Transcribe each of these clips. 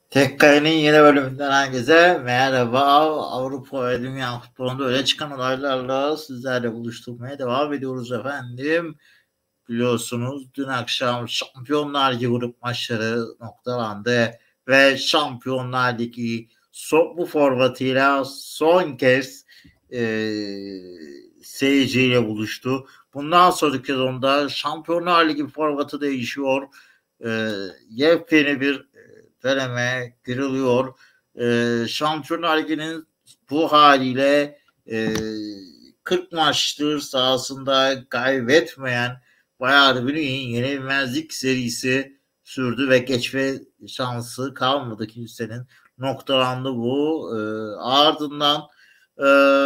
Tekkay'ın yeni bölümünden herkese merhaba. Avrupa ve Dünya futbolunda öne çıkan olaylarla sizlerle buluşturmaya devam ediyoruz efendim. Biliyorsunuz dün akşam Şampiyonlar Ligi grup maçları noktalandı ve Şampiyonlar Ligi bu formatıyla son kez e, seyirciyle buluştu. Bundan sonraki sezonda Şampiyonlar Ligi formatı değişiyor. Yepyeni bir döneme giriliyor. Şampiyonlar Ligi'nin bu haliyle 40 maçtır sahasında kaybetmeyen Bayern Münih'in yenilmezlik serisi sürdü ve geçme şansı kalmadı kimsenin. Noktalandı bu. Ardından e,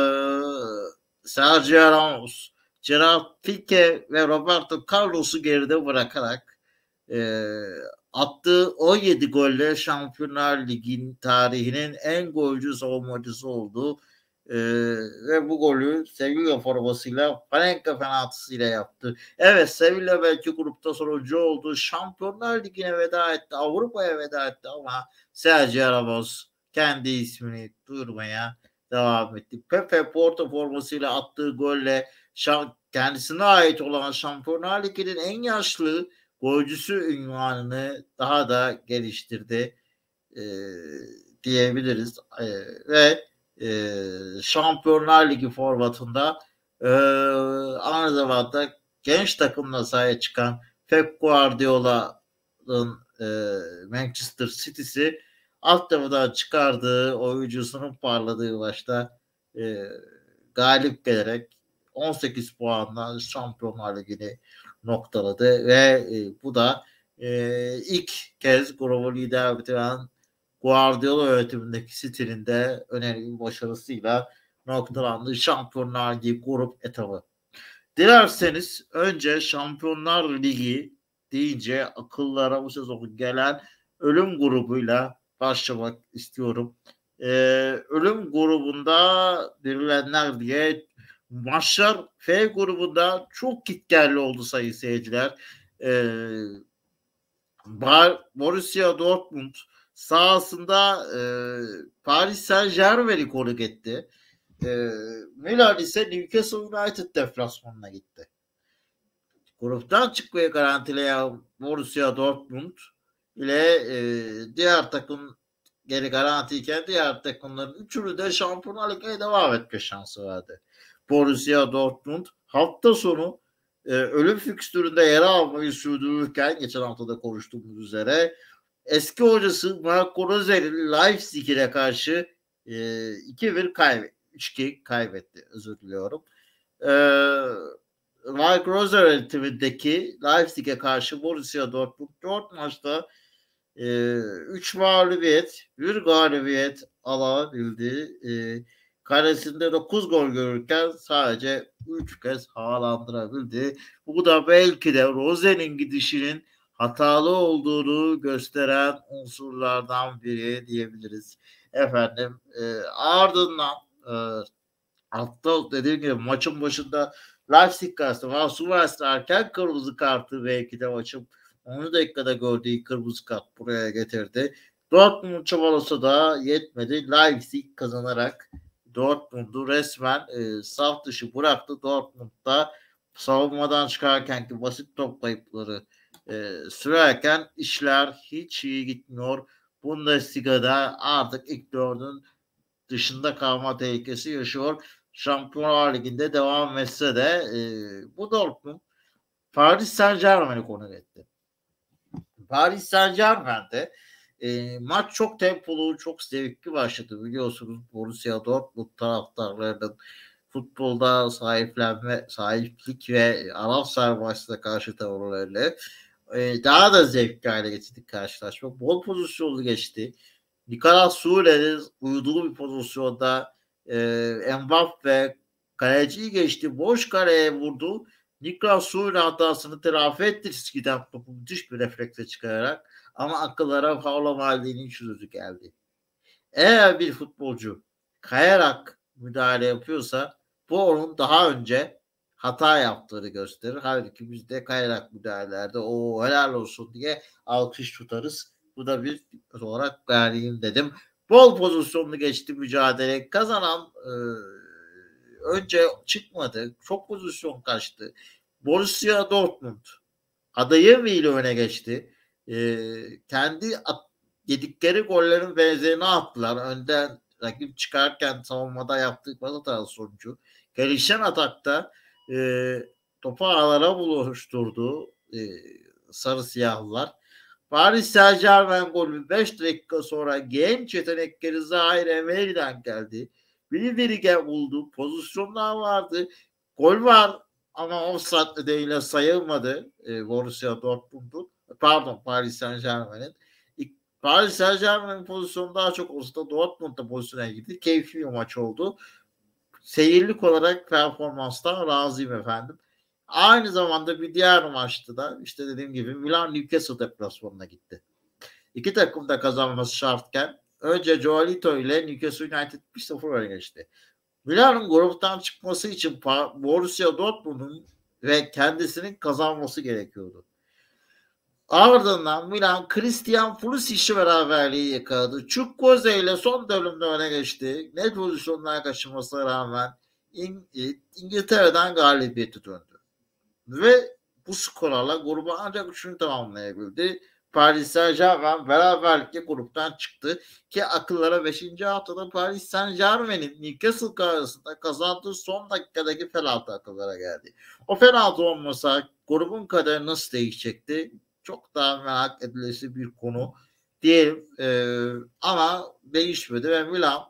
Sergio Ramos, Gerard Pique ve Roberto Carlos'u geride bırakarak e, attığı 17 golle Şampiyonlar Ligi'nin tarihinin en golcü savunmacısı oldu. Ve bu golü Sevilla formasıyla Panenka penaltısıyla yaptı. Evet, Sevilla belki grupta sonuncu oldu. Şampiyonlar Ligi'ne veda etti. Avrupa'ya veda etti ama Sergio Ramos kendi ismini duyurmaya devam etti. Pepe Porto formasıyla attığı golle kendisine ait olan Şampiyonlar Ligi'nin en yaşlı golcüsü ünvanını daha da geliştirdi e, diyebiliriz. Ve Şampiyonlar Ligi formatında aynı zamanda genç takımla sahaya çıkan Pep Guardiola'nın Manchester City'si alt tarafından çıkardığı oyuncusunun parladığı maçta galip gelerek 18 puanla Şampiyonlar Ligi'ni noktaladı ve bu da ilk kez grubu lider bitiren Guardiola yönetimindeki City'nin de önemli bir başarısıyla noktalandı Şampiyonlar Ligi grup etabı. Dilerseniz önce Şampiyonlar Ligi deyince akıllara bu sezon gelen ölüm grubuyla başlamak istiyorum. Ölüm grubunda verilenler diye maçlar F grubunda çok gitgelli oldu sayın seyirciler. Borussia Dortmund sahasında Paris Saint-Germain'i konuk etti. Milan ise Newcastle United deplasmanına gitti. Gruptan çıkmayı garantileyen Borussia Dortmund ile diğer takım geri garantiyken diğer takımların üçünü de Şampiyonlar Ligi'ne devam etme şansı verdi. Borussia Dortmund hafta sonu ölüm fikstüründe yer almayı sürdürürken geçen haftada konuştuğumuz üzere eski hocası Marco Rose'nin Leipzig'e karşı 2-1 3-2 kaybetti. Özür diliyorum. Marco Rose yönetimindeki Leipzig'e karşı Borussia Dortmund 4 maçta 3 mağlubiyet, 1 galibiyet alabildi. Kalesinde 9 gol görürken sadece 3 kez havalandırabildi. Bu da belki de Rose'nin gidişinin hatalı olduğunu gösteren unsurlardan biri diyebiliriz. Efendim ardından hatta dediğim gibi maçın başında Leipzig karşısında Vassouas erken kırmızı kartı belki de maçın 10 dakikada gördüğü kırmızı kart buraya getirdi. Dortmund çabalasa da yetmedi. Leipzig kazanarak Dortmund'u resmen saf dışı bıraktı. Dortmund'da savunmadan çıkarkenki basit top kayıpları sürerken işler hiç iyi gitmiyor. Bundesliga'da artık ilk dördün dışında kalma tehlikesi yaşıyor. Şampiyonlar Ligi'nde devam etse de bu Dortmund Paris Saint-Germain'i konuk etti. Paris Saint-Germain'de maç çok tempolu, çok zevkli başladı. Biliyorsunuz Borussia Dortmund taraftarlarının futbolda sahiplik ve Arap sermayesine karşı tavırlarıyla daha da zevkli hale getirdik karşılaşma. Bol pozisyonlu geçti. Nicolas Sure'nin uyuduğu bir pozisyonda Mbappe kaleciyi geçti. Boş kaleye vurdu. Nicolas Sure hatasını telafi etti. Skiden topu müthiş bir refleksle çıkararak. Ama akıllara Paolo Maldini'nin sözü geldi. Eğer bir futbolcu kayarak müdahale yapıyorsa bu onun daha önce hata yaptığını gösterir. Halbuki biz de kayarak müdahalelerde o helal olsun diye alkış tutarız Bu da bir olarak vereyim dedim. Bol pozisyonlu geçti mücadele. Kazanan önce çıkmadı. Çok pozisyon kaçtı. Borussia Dortmund adayı ile öne geçti. Kendi yedikleri gollerin benzerini attılar. Önden rakip çıkarken savunmada yaptığı pas hatası sonucu. Gelişen atakta topu ağlara buluşturdu sarı siyahlılar. Paris Saint-Germain golü 5 dakika sonra genç yetenekleri Zahir Emery'den geldi. Biri buldu. Pozisyonlar vardı. Gol var ama offside nedeniyle sayılmadı Borussia Dortmund'un. Pardon, Paris Saint-Germain'in. Paris Saint-Germain'in pozisyonu daha çok olsa da Dortmund'da pozisyona gitti. Keyifli bir maç oldu. Seyirlik olarak performanstan razıyım efendim. Aynı zamanda bir diğer maçta da işte dediğim gibi Milan Newcastle deplasmanına gitti. İki takım da kazanması şartken önce Joelito ile Newcastle United 1-0 öne geçti. Milan'ın gruptan çıkması için Borussia Dortmund'un ve kendisinin kazanması gerekiyordu. Ardından Milan Christian Pulisic'le beraberliği yakaladı. Chukwueze ile son bölümde öne geçti. Net pozisyonlar kaçırmasına rağmen İngiltere'den galibiyeti döndü. Ve bu skorlarla grubu ancak üçünü tamamlayabildi. Paris Saint-Germain beraberlikle gruptan çıktı ki akıllara 5. haftada Paris Saint-Germain'in Newcastle karşısında kazandığı son dakikadaki penaltı akıllara geldi. O penaltı olmasa grubun kaderi nasıl değişecekti? Çok daha merak edilesi bir konu diyelim. Ama değişmedi ve Milan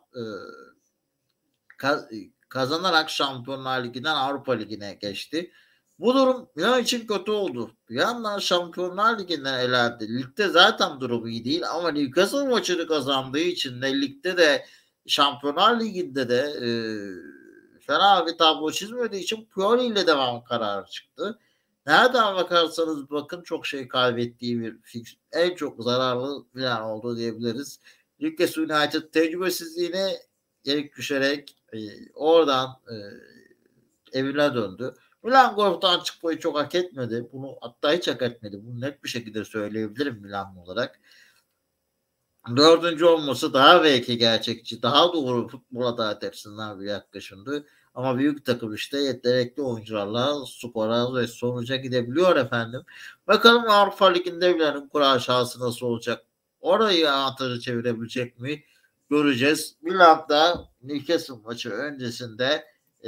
kazanarak Şampiyonlar Ligi'nden Avrupa Ligi'ne geçti. Bu durum Milan için kötü oldu. Bir yandan Şampiyonlar Ligi'nden elendi. Ligde zaten durumu iyi değil ama Newcastle maçını kazandığı için de ligde de Şampiyonlar Ligi'nde de fena bir tablo çizmediği için Pioli ile devam kararı çıktı. Nereden bakarsanız bakın çok şey kaybettiği bir fix. En çok zararlı Milan oldu diyebiliriz. Newcastle United tecrübesizliğine yenik düşerek oradan evine döndü. Milan gruptan çıkmayı çok hak etmedi. Bunu hatta hiç hak etmedi. Bunu net bir şekilde söyleyebilirim Milanlı olarak. Dördüncü olması daha belki gerçekçi, daha doğru futbol adalet açısından bir yaklaşımdı. Ama büyük takım işte yetenekli oyuncularla skora ve sonuca gidebiliyor efendim. Bakalım Avrupa Ligi'nde Milan'ın kura şansı nasıl olacak? Orayı avantajı çevirebilecek mi? Göreceğiz. Milan'da Newcastle maçı öncesinde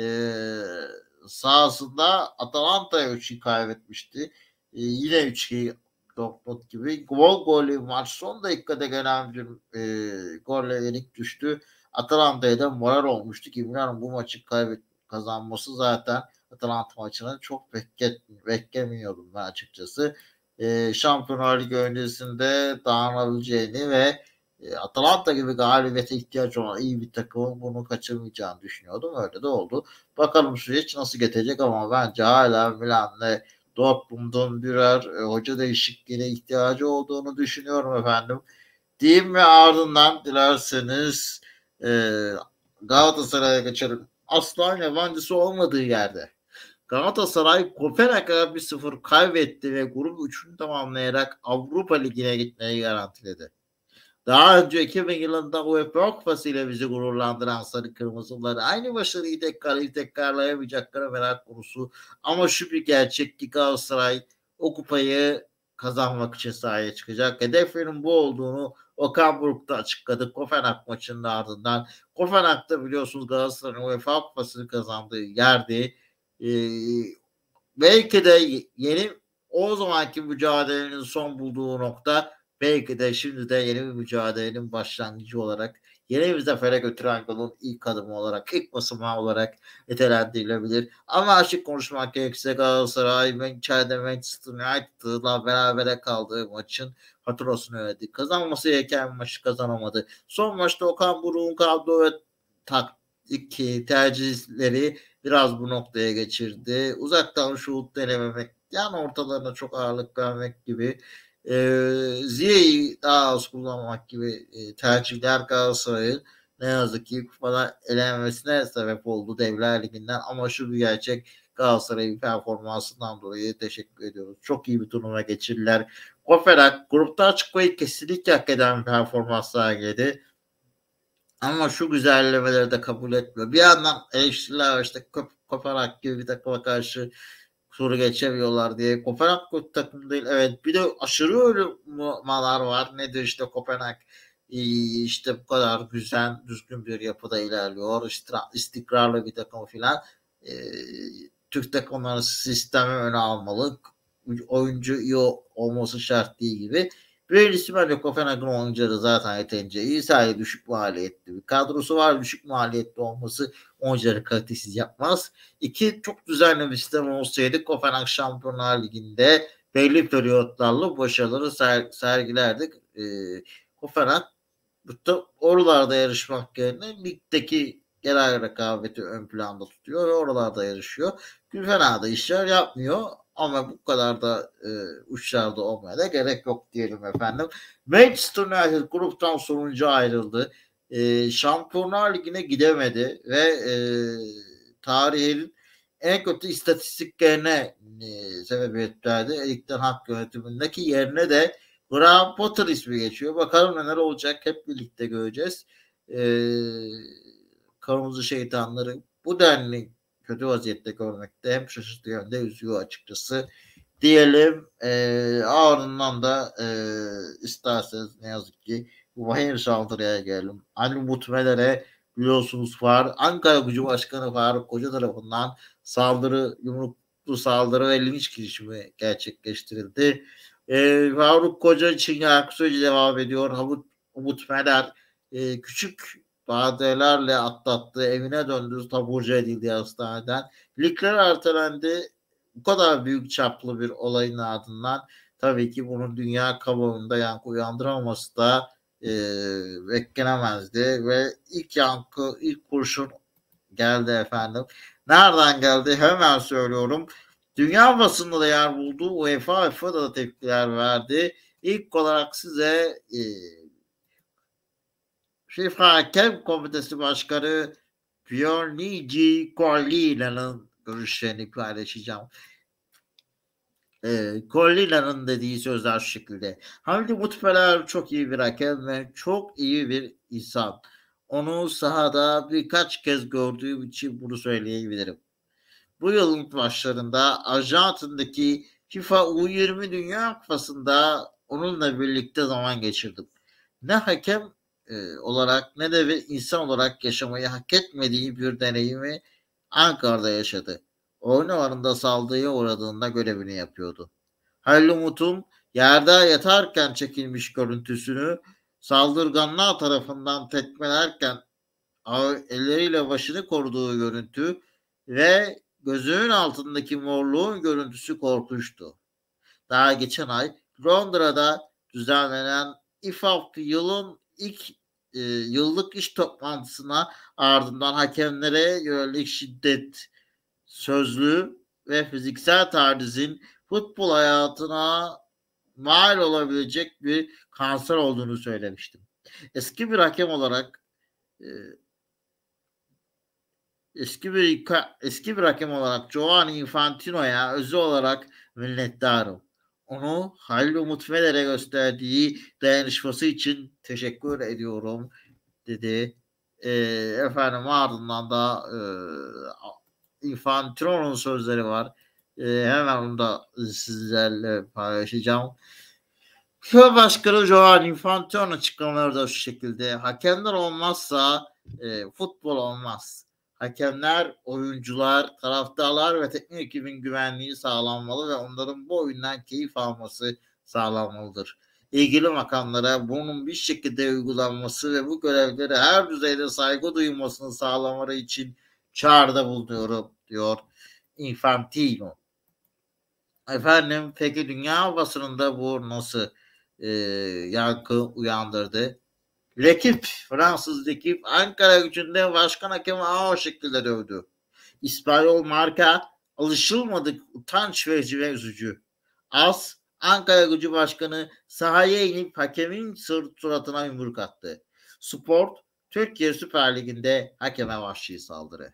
sahasında Atalanta'ya 3-2 kaybetmişti. Yine 3-2 Dortmund gibi golü maç son dakikada gelen bir golle yenik düştü. Atalanta'ya da moral olmuştu ki Milan'ın bu maçı kazanması zaten Atalanta maçını çok beklemiyordum ben açıkçası. Şampiyonlar Ligi öncesinde dağınabileceğini ve Atalanta gibi galibiyete ihtiyaç olan iyi bir takımın bunu kaçırmayacağını düşünüyordum. Öyle de oldu. Bakalım süreç nasıl geçecek ama bence hala Milan'la Dortmund'un birer hoca değişikliğine ihtiyacı olduğunu düşünüyorum efendim. Diyeyim ve ardından dilerseniz Galatasaray'a geçelim. Aslan yabancısı olmadığı yerde. Galatasaray Kopenhag'a 1-0 kaybetti ve grubu 3'ünü tamamlayarak Avrupa Ligi'ne gitmeyi garantiledi. Daha önce 2000 yılında UEFA Kupası ile bizi gururlandıran sarı kırmızıları aynı başarıyı tekrarlayamayacakları merak konusu. Ama şu bir gerçek ki Galatasaray o kupayı kazanmak için sahaya çıkacak. Hedefinin bu olduğunu Okan Buruk da açıkladı Kopenhag maçının ardından. Kopenhag'da biliyorsunuz Galatasaray'ın UEFA Kupası'nı kazandığı yerde belki de yeni o zamanki mücadelenin son bulduğu nokta belki de şimdi de yeni bir mücadelenin başlangıcı olarak yeni bir zafere götüren yolun ilk adımı olarak, ilk basamağı olarak nitelendirilebilir. Ama açık konuşmak gerekirse Galatasaray içeride Manchester United'la berabere kaldığı maçın faturasını ödedi. Kazanması gereken maçı kazanamadı. Son maçta Okan Buruk'un kadro ve taktik tercihleri biraz bu noktaya geçirdi. Uzaktan şut denememek, yani ortalarına çok ağırlık vermek gibi Ziye'yi daha az kullanmak gibi tercihler Galatasaray'ın ne yazık ki kupada elenmesine sebep oldu Devler Ligi'nden, ama şu bir gerçek, Galatasaray'ın performansından dolayı teşekkür ediyoruz. Çok iyi bir turnuva geçirdiler. Kopenhag gruptan çıkmayı kesinlikle hak eden bir performans sergiledi. Ama şu güzellemeleri de kabul etmiyor. Bir yandan eleştiriler var, işte Kopenhag gibi bir takıma karşı soru geçemiyorlar diye. Kopenhag kötü takım değil. Evet, bir de aşırı ölümler var. Nedir işte Kopenhag işte bu kadar güzel, düzgün bir yapıda ilerliyor. İstikrarlı bir takım filan. E, Türk takımları sistemi öne almalı. Oyuncu iyi olması şart değil gibi. Birincisi, bence Kopenhag'ın oyuncuları zaten yeterince iyi. Sadece düşük maliyetli bir kadrosu var. Düşük maliyetli olması oyuncuları kalitesiz yapmaz. İki, çok düzenli bir sistem olsaydı Kopenhag Şampiyonlar Ligi'nde belli periyotlarla başarıları sergilerdik. Kopenhag oralarda yarışmak yerine ligdeki genel rekabeti ön planda tutuyor ve oralarda yarışıyor. Fena da işler yapmıyor. Ama bu kadar da uçlarda olmaya da gerek yok diyelim efendim. Manchester United gruptan sonuncu ayrıldı. Şampiyonlar Ligi'ne gidemedi ve tarihin en kötü istatistiklerine sebebiyet verdi. Erik ten Hag yönetimindeki yerine de Graham Potter ismi geçiyor. Bakalım neler olacak, hep birlikte göreceğiz. Kırmızı şeytanları bu denli kötü vaziyette görmekte hem şaşırtıcı hem de üzüyor açıkçası. Diyelim ardından da isterseniz ne yazık ki bu Bayern saldırıya gelelim. Ali Mutmeler'e biliyorsunuz Ankara Gücü Başkanı Faruk Koca tarafından yumruklu saldırı ve linç girişimi gerçekleştirildi. Faruk Koca için yargı süreci devam ediyor. Umut Meler küçük badelerle atlattığı, evine döndüğü, taburcu edildiği hastaneden. Ligler ertelendi. Bu kadar büyük çaplı bir olayın ardından tabii ki bunun dünya kamuoyunda yankı uyandıramaması da beklenemezdi ve ilk kurşun geldi efendim. Nereden geldi? Hemen söylüyorum. Dünya basında da yer buldu. UEFA da tepkiler verdi. İlk olarak size FIFA Hakem Komitesi Başkanı Pierluigi Collina'nın görüşlerini paylaşacağım. Collina'nın dediği sözler şu şekilde: Hamdi Mutfeler çok iyi bir hakem ve çok iyi bir insan. Onu sahada birkaç kez gördüğüm için bunu söyleyebilirim. Bu yılın başlarında Arjantin'deki FIFA U20 Dünya Kupası'nda onunla birlikte zaman geçirdim. Ne hakem olarak ne de bir insan olarak yaşamayı hak etmediği bir deneyimi Ankara'da yaşadı. Oyunlarında saldırıya uğradığında görevini yapıyordu. Halil Umut'un yerde yatarken çekilmiş görüntüsünü saldırganlar tarafından tekmelerken elleriyle başını koruduğu görüntü ve gözünün altındaki morluğun görüntüsü korkunçtu. Daha geçen ay Londra'da düzenlenen İFAB yılın ilk yıllık iş toplantısına ardından hakemlere yönelik şiddet, sözlü ve fiziksel tacizin futbol hayatına mal olabilecek bir kanser olduğunu söylemiştim. Eski bir hakem olarak e, eski bir hakem olarak Giovanni Infantino'ya özel olarak minnettarım. Onu Halil Umut Fener'e gösterdiği dayanışması için teşekkür ediyorum dedi. Efendim ardından da Infantino'nun sözleri var. Hemen onu da sizlerle paylaşacağım. FIFA Başkanı Giovanni Infantino açıklamaları da şu şekilde: hakemler olmazsa futbol olmaz. Hakemler, oyuncular, taraftarlar ve teknik ekibin güvenliği sağlanmalı ve onların bu oyundan keyif alması sağlanmalıdır. İlgili makamlara bunun bir şekilde uygulanması ve bu görevlere her düzeyde saygı duyulmasını sağlamaları için çağrıda bulunuyorum diyor Infantino. Efendim, peki dünya basınında bu nasıl yankı uyandırdı? Fransız ekip Ankara Gücü'nde başkan hakemi ağır şekilde dövdü. İspanyol marka alışılmadık, utanç verici ve üzücü. Ankara Gücü Başkanı sahaya inip hakemin suratına yumruk attı. Sport Türkiye Süper Ligi'nde hakeme vahşi saldırı.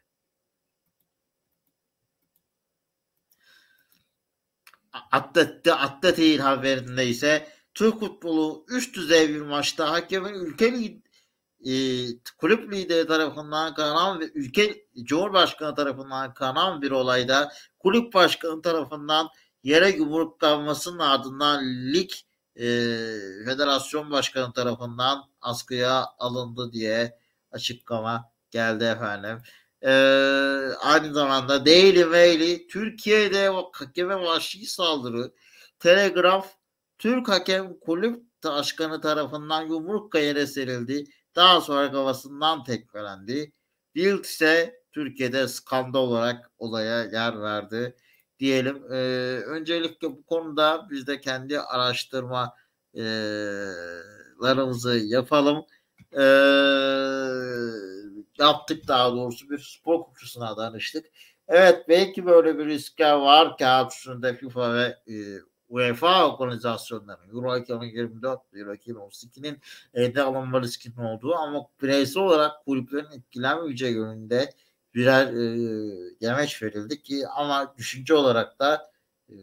Atletik'in haberinde ise Türk futbolu üst düzey bir maçta hakemin e, kulüp lideri tarafından kınanan ve ülke Cumhurbaşkanı tarafından kınanan bir olayda kulüp başkanı tarafından yere yumruklanmasının ardından lig e, federasyon başkanı tarafından askıya alındı diye açıklama geldi efendim. Aynı zamanda Daily Mail'i Türkiye'de hakeme vahşi saldırı, Telegraf Türk hakem kulüp başkanı tarafından yumrukla yere serildi. Daha sonra kafasından tekmelendi. Bild ise Türkiye'de skandal olarak olaya yer verdi diyelim. Öncelikle bu konuda biz de kendi araştırmalarımızı yapalım. Yaptık daha doğrusu bir spor hukukçusuna danıştık. Evet belki böyle bir riskler var kağıt üstünde FIFA ve UEFA organizasyonları Euro 2024 Euro 2032'nin elde alınma riskinin olduğu ama bireysel olarak kulüplerin etkilenmeyeceği yönünde birer demeç verildi ki ama düşünce olarak da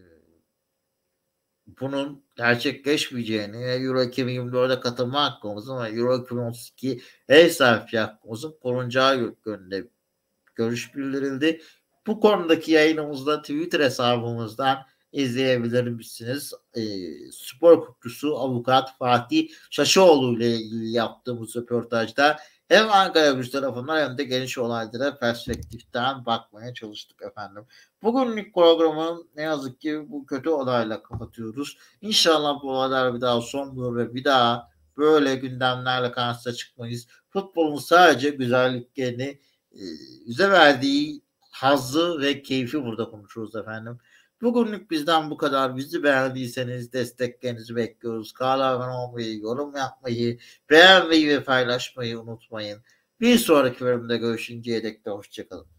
bunun gerçekleşmeyeceğini ve Euro 2024'e katılma hakkımızın ve Euro 2032 ev sahipliği hakkımızın korunacağı yönünde görüş bildirildi. Bu konudaki yayınımızda Twitter hesabımızdan izleyebilirsiniz. Spor hukukçusu avukat Fatih Şaşoğlu ile ilgili yaptığımız röportajda hem Ankara Gücü tarafından hem de geniş olaylara perspektiften bakmaya çalıştık efendim. Bugünlük programın ne yazık ki bu kötü olayla kapatıyoruz. İnşallah bu olaylar bir daha son bulur ve bir daha böyle gündemlerle karşısına çıkmayız. Futbolun sadece güzelliklerini bize verdiği hazzı ve keyfi burada konuşuruz efendim. Bugünlük bizden bu kadar. Bizi beğendiyseniz desteklerinizi bekliyoruz. Kanala abone olmayı, yorum yapmayı, beğenmeyi ve paylaşmayı unutmayın. Bir sonraki bölümde görüşünceye dek de hoşçakalın.